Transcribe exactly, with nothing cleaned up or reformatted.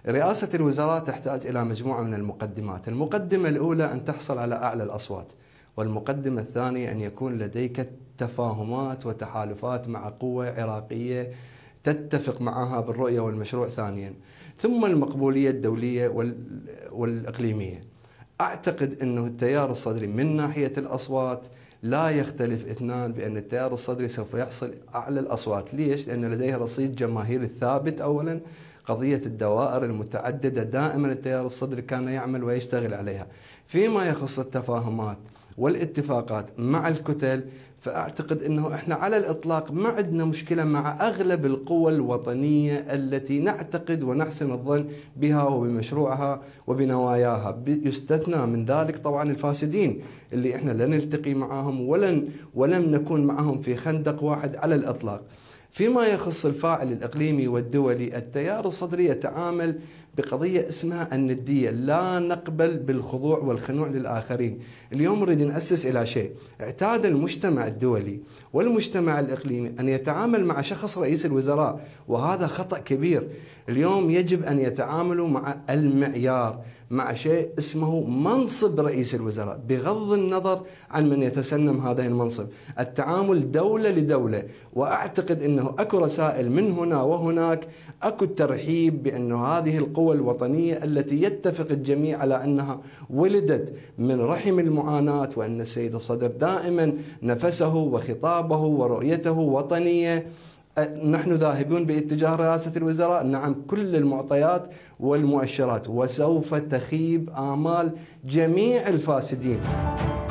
رئاسة الوزراء تحتاج إلى مجموعة من المقدمات. المقدمة الأولى أن تحصل على أعلى الأصوات، والمقدمة الثانية أن يكون لديك تفاهمات وتحالفات مع قوة عراقية تتفق معها بالرؤية والمشروع ثانيا، ثم المقبولية الدولية والإقليمية. أعتقد أنه التيار الصدري من ناحية الأصوات لا يختلف اثنان بأن التيار الصدري سوف يحصل أعلى الأصوات. ليش؟ لأن لديه رصيد جماهيري ثابت. أولا، قضية الدوائر المتعددة دائما التيار الصدري كان يعمل ويشتغل عليها. فيما يخص التفاهمات والاتفاقات مع الكتل، فأعتقد أنه إحنا على الإطلاق ما عندنا مشكلة مع أغلب القوى الوطنية التي نعتقد ونحسن الظن بها وبمشروعها وبنواياها. يستثنى من ذلك طبعا الفاسدين اللي إحنا لن نلتقي معهم ولن ولم نكون معهم في خندق واحد على الإطلاق. فيما يخص الفاعل الإقليمي والدولي، التيار الصدري يتعامل بقضية اسمها الندية، لا نقبل بالخضوع والخنوع للآخرين. اليوم نريد نأسس إلى شيء. اعتاد المجتمع الدولي والمجتمع الإقليمي أن يتعامل مع شخص رئيس الوزراء، وهذا خطأ كبير. اليوم يجب أن يتعاملوا مع المعيار، مع شيء اسمه منصب رئيس الوزراء، بغض النظر عن من يتسنم هذا المنصب. التعامل دولة لدولة، وأعتقد أنه أكو رسائل من هنا وهناك، أكو الترحيب بأنه هذه القوى الوطنية التي يتفق الجميع على أنها ولدت من رحم المعاناة، وأن السيد الصدر دائما نفسه وخطابه ورؤيته وطنية. نحن ذاهبون باتجاه رئاسة الوزراء، نعم، كل المعطيات والمؤشرات، وسوف تخيب آمال جميع الفاسدين.